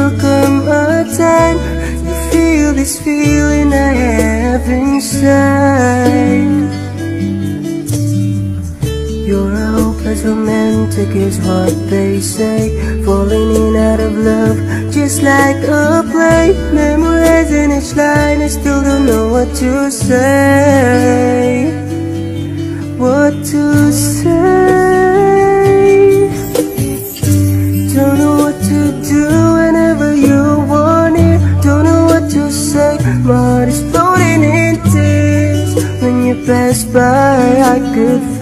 will come a time you feel this feeling I have inside. You're a hopeless romantic is what they say, falling in out of love just like a play. Memorizing each line, I still don't know what to say. What to say? Don't know what to do whenever you want it. Don't know what to say, my heart is floating in tears. When you pass by, I could